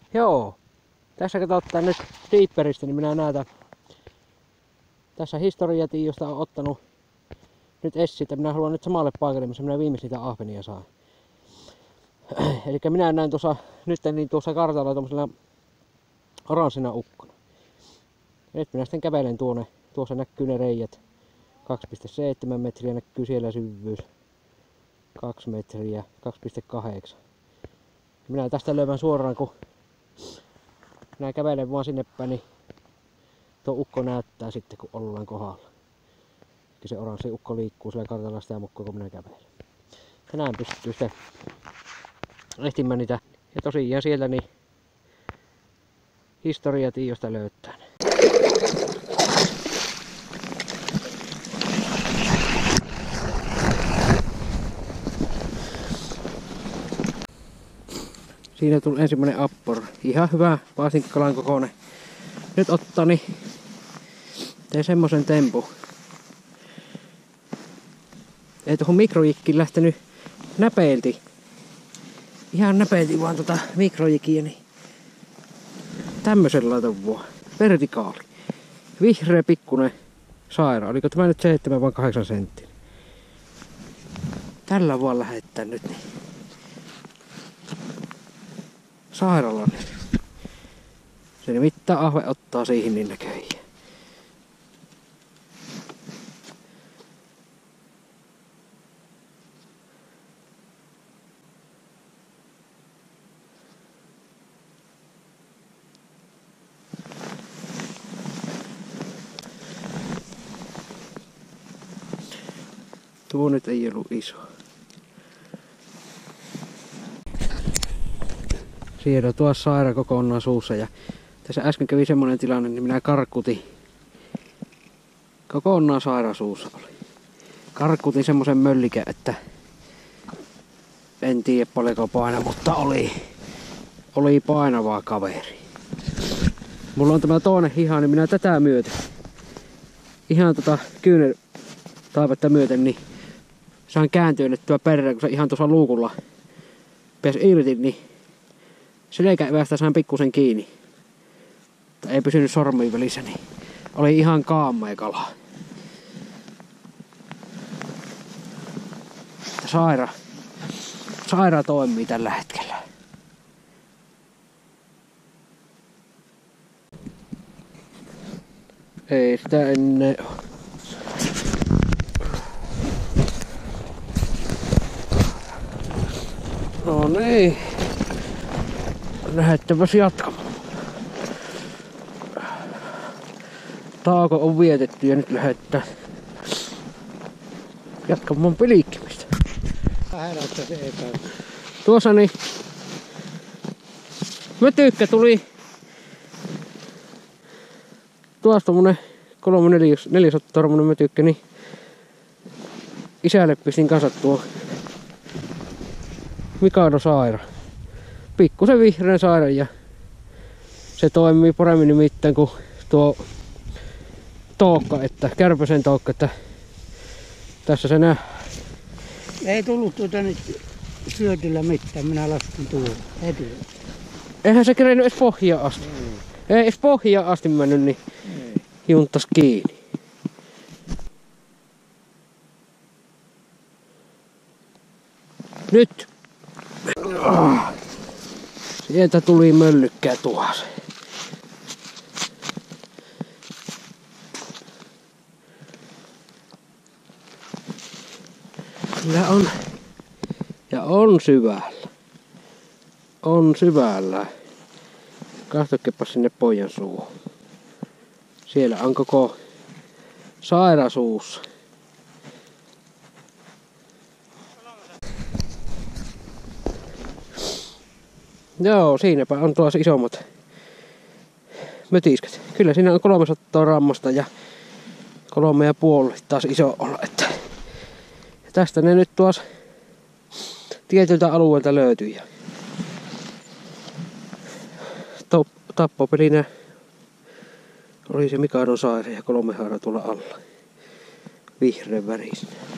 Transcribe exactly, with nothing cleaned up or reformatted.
Joo. Tässä katsotaan nyt Deeperistä, niin minä näytän. Tässä historiatiosta on ottanut nyt essit, minä haluan nyt samalle paikalle, missä minä viimeksi niitä ahvenia saan. Eli minä näen tuossa, nyt niin tuossa kartalla tommosella oranssina ukkona. Nyt minä sitten kävelen tuonne, tuossa näkyy ne reijät. kaksi pilkku seitsemän metriä näkyy siellä syvyys. kaksi metriä, kaksi pilkku kahdeksan. Minä tästä löydän suoraan, kun minä kävelen vaan sinne päin, niin tuo ukko näyttää sitten, kun ollaan kohdalla. Se oranssi ukko liikkuu sillä kartalla sitä mukaan, kun minä kävelen. Tänään pystyy sitten etsimään niitä. Ja tosiaan siellä niin historiatiosta löytää ne. Siinä tuli ensimmäinen appor. Ihan hyvä paastinkalan kokoinen. Nyt ottaa niin tein semmosen tempun. Ei tuohon mikrojikkiin lähtenyt näpeilti. Ihan näpeilti vaan tota mikrojikkiä, niin tämmösen laitan vaan. Vertikaali. Vihreä pikkunen saira. Oliko tämä nyt seitsemän vai kahdeksan senttiä? Tällä vaan lähettää nyt niin. Sairalainen. Se nimittäin ahve ottaa siihen niin näköjään. Tuo nyt ei ollut iso. Siellä tuossa saira kokonaan suussa ja tässä äsken kävi semmonen tilanne, niin minä karkutin. Kokonaan saira suussa oli. Karkutin semmosen möllikä, että en tiedä paljonko paina, mutta oli, oli painavaa kaveri. Mulla on tämä toinen hiha, niin minä tätä myöten, ihan tota kyynel taivetta myöten, niin saan kääntyynettyä perään, kun se ihan tuossa luukulla pääsi irti, niin selkäevästä sain pikkusen kiinni. Tai ei pysynyt sormiin välissä, niin oli ihan kaamea kala. Saira, saira toimii tällä hetkellä. Ei sitä ennen ole. No niin. Lähdettäväs jatkamaan. Tauko on vietetty ja nyt lähdetään jatkamaan piliikkimistä. Tuossa niin mötykkä tuli. Tuossa tommonen kolme neljäsataa tormunen mötykkä, niin isälle pistin kanssa tuo Mikado saira. Pikkusen vihreän saira ja se toimii paremmin nimittäin kuin tuo tookka, että kärpäsen tookka, että tässä se nähdään. Ei tullut tuota nyt syötillä mitään, minä laskin tuohon heti. Eihän se kerennyt edes pohjaan asti. Ei, ei edes pohjaan asti mennyt, niin ei. Junttas kiinni. Nyt! Sieltä tuli möllykkää tuossa. Kyllä on. Ja on syvällä. On syvällä. Katsokepa sinne pojan suuhun. Siellä on koko saira suussa. Joo, siinäpä on tuossa isommat mötiskät. Kyllä siinä on kolmesataa rammasta ja kolme ja puoli taas iso olla. Että ja tästä ne nyt tuossa tietyltä alueelta löytyy. Tappopelinä oli se Mikadon saira ja kolme haara tuolla alla. Vihreän väristä.